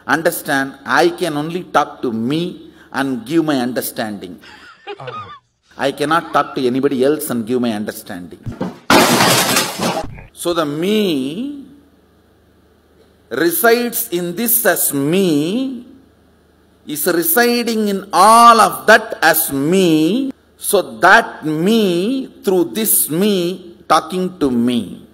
Understand, I can only talk to me and give my understanding. I cannot talk to anybody else and give my understanding. So the me resides in this as me, is residing in all of that as me, so that me, through this me, talking to me.